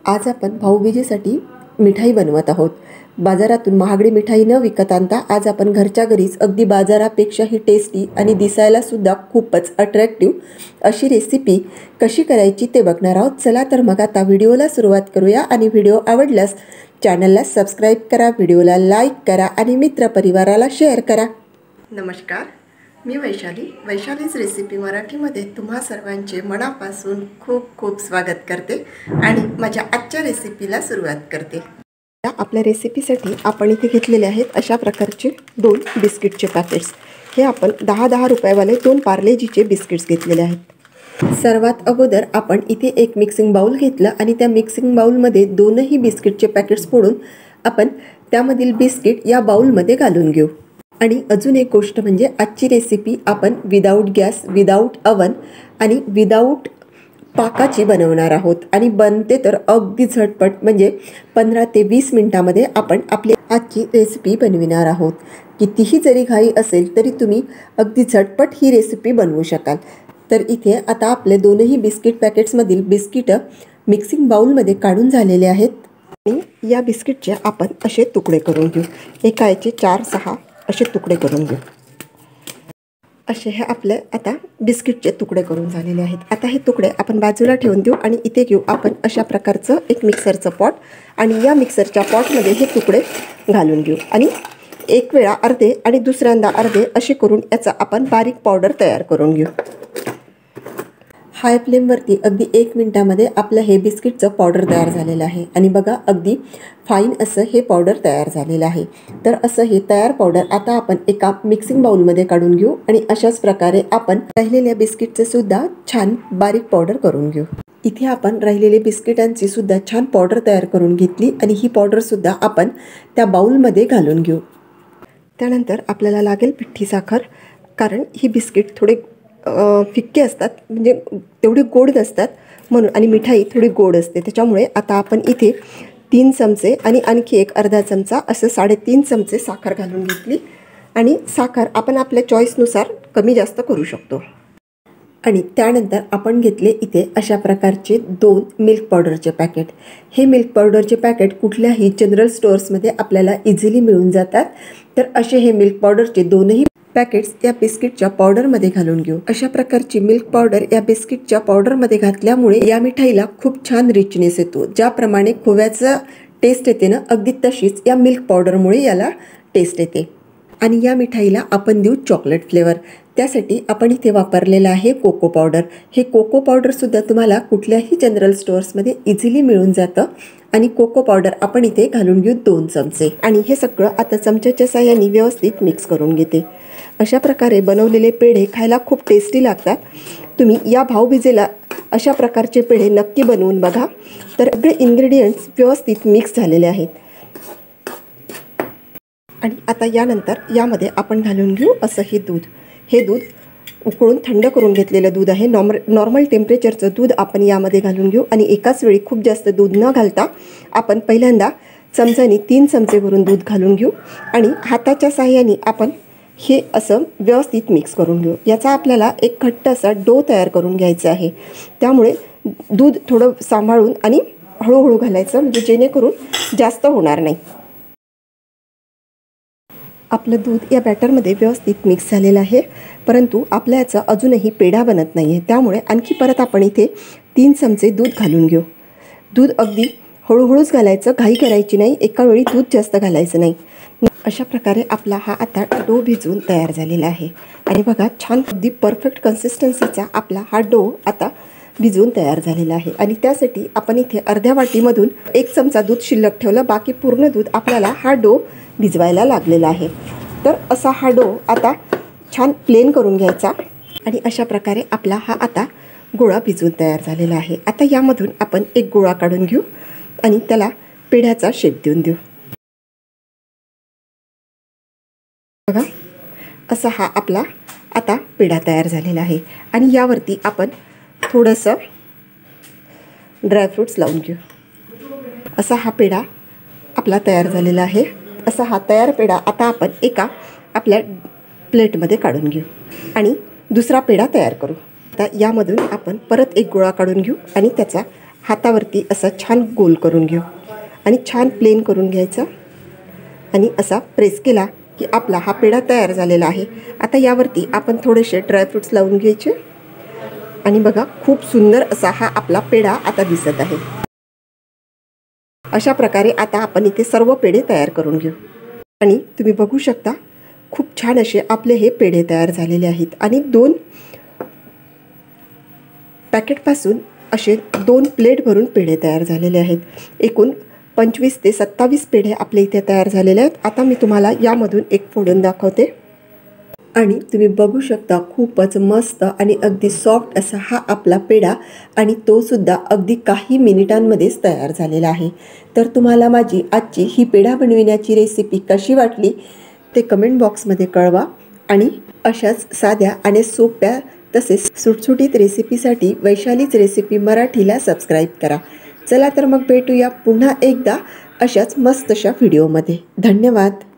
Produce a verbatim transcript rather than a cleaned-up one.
आज आपण भाऊबीजेसाठी मिठाई बनवत आहोत। बाजारातून महागडी मिठाई न विकत आणता आज आपण घरच्या घरीच अगदी बाजारापेक्षाही टेस्टी आणि दिसायला सुद्धा खूपच अट्रॅक्टिव्ह अशी रेसिपी कशी करायची ते बघणार आहोत। चला तर मग आता व्हिडिओला सुरुवात करूया आणि व्हिडिओ आवडल्यास चॅनलला सबस्क्राइब करा, व्हिडिओला लाईक करा आणि मित्रपरिवाराला शेअर करा। नमस्कार, मी वैशाली, वैशालीज रेसिपी मराठीमध्ये तुम्हा सर्वांचे मनापासून खूप खूप स्वागत करते आणि माझ्या आजच्या रेसिपीला सुरुवात करते। आपल्या रेसिपीसाठी आपण इथे घेतलेले आहेत अशा प्रकारचे दोन बिस्किटचे पॅकेट्स। हे आपण दहा दहा रुपयावाले दोन पार्लेजीचे बिस्किट्स घेतलेले आहेत। सर्वात अगोदर आपण इथे एक मिक्सिंग बाउल घेतला आणि त्या मिक्सिंग बाउलमध्ये दोनही बिस्किटचे पॅकेट्स फोडून आपण त्यामधील बिस्किट या बाउलमध्ये घालून घेऊ। आणि अजून एक गोष्ट म्हणजे आजची रेसिपी आपण विदाऊट गॅस, विदाऊट अवन आणि विदाऊट पाकाची बनवणार आहोत आणि बनते तर अगदी झटपट, म्हणजे पंधरा ते वीस मिनिटांमध्ये आपण आपली आजची रेसिपी बनविणार आहोत। कितीही जरी घाई असेल तरी तुम्ही अगदी झटपट ही रेसिपी बनवू शकाल। तर इथे आता आपले दोनही बिस्किट पॅकेट्समधील बिस्किट मिक्सिंग बाउलमध्ये काढून झालेले आहेत आणि या बिस्किटचे आपण असे तुकडे करून घेऊ। एका याचे चार सहा असे तुकडे करून घेऊ। असे हे आपले आता बिस्किटचे तुकडे करून झालेले आहेत। आता हे तुकडे आपण बाजूला ठेवून देऊ आणि इथे घेऊ आपण अशा प्रकारचं एक मिक्सरचं पॉट आणि या मिक्सरच्या पॉटमध्ये हे तुकडे घालून घेऊ आणि एक वेळा अर्धे आणि दुसऱ्यांदा अर्धे असे करून याचा आपण बारीक पावडर तयार करून घेऊ। हाय फ्लेमवरती अगदी एक मिनिटामध्ये आपलं हे बिस्किटचं पावडर तयार झालेलं आहे आणि बघा अगदी फाईन असं हे पावडर तयार झालेलं आहे। तर असं हे तयार पावडर आता आपण एका मिक्सिंग बाउलमध्ये काढून घेऊ आणि अशाच प्रकारे आपण राहिलेल्या बिस्किटचे सुद्धा छान बारीक पावडर करून घेऊ। इथे आपण राहिलेले बिस्किटांची सुद्धा छान पावडर तयार करून घेतली आणि ही पावडर सुद्धा आपण त्या बाउलमध्ये घालून घेऊ। त्यानंतर आपल्याला लागेल पिठी साखर, कारण ही बिस्किट थोडे फिक्के असतात, म्हणजे तेवढे गोड नसतात म्हणून, आणि मिठाई थोडी गोड असते त्याच्यामुळे आता आपण इथे तीन चमचे आणि आणखी एक अर्धा चमचा असं साडेतीन चमचे साखर घालून घेतली आणि साखर आपण आपल्या चॉईसनुसार कमी जास्त करू शकतो। आणि त्यानंतर आपण घेतले इथे अशा प्रकारचे दोन मिल्क पावडरचे पॅकेट। हे मिल्क पावडरचे पॅकेट कुठल्याही जनरल स्टोअर्समध्ये आपल्याला इझिली मिळून जातात। तर असे हे मिल्क पावडरचे दोनही पॅकेट्स या बिस्किटच्या पावडरमध्ये घालून घेऊ। अशा प्रकारची मिल्क पावडर या बिस्किटच्या पावडरमध्ये घातल्यामुळे या मिठाईला खूप छान रिचनेस येतो। ज्याप्रमाणे खोव्याचा टेस्ट येते ना, अगदी तशीच या मिल्क पावडरमुळे याला टेस्ट येते। आणि या मिठाईला आपण देऊ चॉकलेट फ्लेवर। त्यासाठी आपण इथे वापरलेला आहे कोको पावडर। हे कोको पावडरसुद्धा तुम्हाला कुठल्याही जनरल स्टोअर्समध्ये इझिली मिळून जातं आणि कोको पावडर आपण इथे घालून घेऊ दोन चमचे आणि हे सगळं आता चमच्याच्या साहाय्याने व्यवस्थित मिक्स करून घेते। अशा प्रकारे बनवलेले पेढे खायला खूप टेस्टी लागतात। तुम्ही या भाऊबीजेला अशा प्रकारचे पेढे नक्की बनवून बघा। तर सगळे इन्ग्रेडियंट्स व्यवस्थित मिक्स झालेले आहेत आणि आता यानंतर यामध्ये आपण घालून घेऊ असं हे दूध। हे दूध उकळून थंड करून घेतलेलं दूध आहे। नॉर्मल नॉर्मल टेम्परेचरचं दूध आपण यामध्ये घालून घेऊ आणि एकाच वेळी खूप जास्त दूध न घालता आपण पहिल्यांदा चमच्याने तीन चमचे भरून दूध घालून घेऊ आणि हाताच्या साहाय्याने आपण हे असं व्यवस्थित मिक्स करून घेऊ। याचा आपल्याला एक घट्ट असा डो तयार करून घ्यायचा आहे। त्यामुळे दूध थोडं सांभाळून आणि हळूहळू घालायचं, म्हणजे जेणेकरून जास्त होणार नाही। आपलं दूध या बॅटरमध्ये व्यवस्थित मिक्स झालेलं आहे, परंतु आपल्या याचा अजूनही पेढा बनत नाही आहे। त्यामुळे आणखी परत आपण इथे तीन चमचे दूध घालून घेऊ। दूध अगदी हळूहळूच घालायचं, घाई करायची नाही, एका वेळी दूध जास्त घालायचं नाही। अशा प्रकारे आपला हा आता डो भिजवून तयार झालेला आहे आणि बघा छान अगदी परफेक्ट कन्सिस्टन्सीचा आपला हा डो आता भिजवून तयार झालेला आहे। आणि त्यासाठी आपण इथे अर्ध्या वाटीमधून एक चमचा दूध शिल्लक ठेवलं, बाकी पूर्ण दूध आपल्याला हा डो भिजवायला लागलेला आहे। तर असा हा डो आता छान प्लेन करून घ्यायचा आणि अशा प्रकारे आपला हा आता गोळा भिजवून तयार झालेला आहे। आता यामधून आपण एक गोळा काढून घेऊ आणि त्याला पेढ्याचा शेप देऊन देऊ। बघा असा हा आपला आता पेढा तयार झालेला आहे आणि यावरती आपण थोडंसं ड्रायफ्रूट्स लावून घेऊ। असा हा पेढा आपला तयार झालेला आहे। असा हा तयार पेढा आता आपण एका आपल्या प्लेटमध्ये काढून घेऊ आणि दुसरा पेढा तयार करू। आता यामधून आपण परत एक गोळा काढून घेऊ आणि त्याचा हातावरती असा छान गोल करून घेऊ आणि छान प्लेन करून घ्यायचा आणि असा प्रेस केला की आपला हा पेढा तयार झालेला आहे। आता यावरती आपण थोडेसे ड्रायफ्रूट्स लावून घ्यायचे आणि बघा खूप सुंदर असा हा आपला पेढा आता दिसत आहे। अशा प्रकारे आता आपण इथे सर्व पेढे तयार करून घेऊ आणि तुम्ही बघू शकता खूप छान असे आपले हे पेढे तयार झालेले आहेत आणि दोन पॅकेटपासून असे दोन प्लेट भरून पेढे तयार झालेले आहेत। एकूण पंचवीस ते सत्तावीस पेढे आपले इथे तयार झालेले आहेत। आता मी तुम्हाला यामधून एक फोडून दाखवते आणि तुम्ही बघू शकता खूपच मस्त आणि अगदी सॉफ्ट असा हा आपला पेढा आणि तो सुद्धा अगदी काही मिनिटांमध्येच तयार झालेला आहे। तर तुम्हाला माझी आजची ही पेढा बनविण्याची रेसिपी कशी वाटली ते कमेंट बॉक्समध्ये कळवा आणि अशाच साध्या आणि सोप्या तसेच सुटसुटीत रेसिपीसाठी वैशालीच रेसिपी मराठीला सबस्क्राईब करा। चला तर मग भेटूया पुन्हा एकदा अशाच मस्तशा व्हिडिओमध्ये। धन्यवाद।